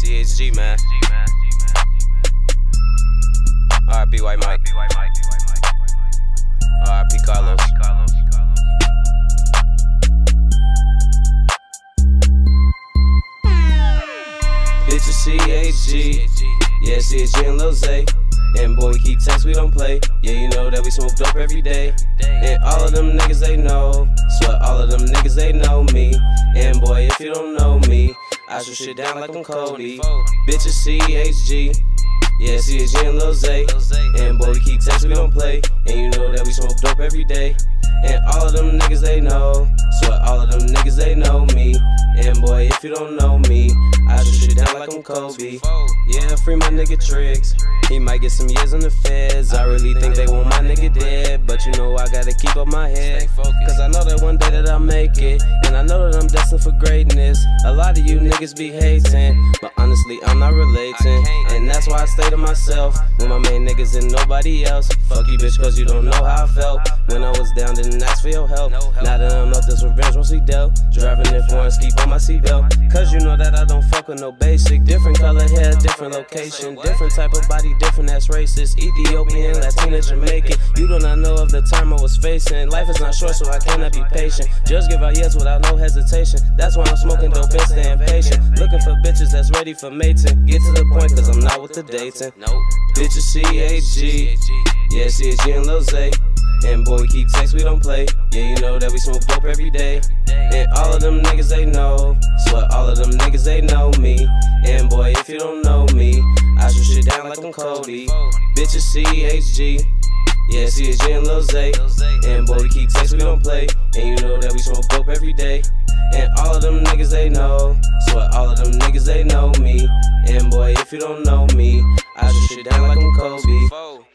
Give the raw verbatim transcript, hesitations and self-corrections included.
C H G, man. R I P White Mike. R I P Carlos. Bitches C H G, yeah, C H G and Lil Zay. And boy, we keep text, we don't play. Yeah, you know that we smoke dope every day. And all of them niggas, they know. Swear all of them niggas, they know me. And boy, if you don't know me, I shoot shit down like I'm Cody. Bitches C H G, yeah, C H G and Lil Zay. And boy, we keep text, we don't play. And you know that we smoke dope every day. And all of them niggas, they know. Swear all of them niggas, they know me. And boy, if you don't know me, I shoot shit down like I'm Kobe. Yeah, free my nigga Triggs. He might get some years in the feds. I really think they want my nigga dead, but you know I gotta keep up my head. Cause I know that one day that I'll make it, and I know that I'm destined for greatness. A lot of you niggas be hating, but honestly I'm not relating. And that's why I stay to myself when my main niggas and nobody else. Fuck you bitch cause you don't know how I felt when I was down, didn't ask for your help. Now that I'm up, this revenge once we dealt. Driving in foreigns, keep on my seatbelt. Cause you know that I don't fuck with no basic. Different color hair, different location, different type of body, different ass racist. Ethiopian, Latina, Jamaican. You do not know of the time I was facing. Life is not short, so I cannot be patient. Just give out yes without no hesitation. That's why I'm smoking dope and staying patient. Looking for bitches that's ready for mating. Get to the point cause I'm not with the dating. Bitches C H G, yeah, C H G and Lil Zay. And boy, we keep text, we don't play. Yeah, you know that we smoke dope every day. And all of them niggas, they know. Swear all of them niggas, they know me. And boy, if you don't know me, I shoot shit down like I'm Cody. Bitches C H G, yeah, C H G and Lil Zay. And boy, we keep text, we don't play. And you know that we smoke dope every day. And all of them niggas, they know. Swear all of them niggas, they know me. And boy, if you don't know me, I shoot shit down like I'm Kobe.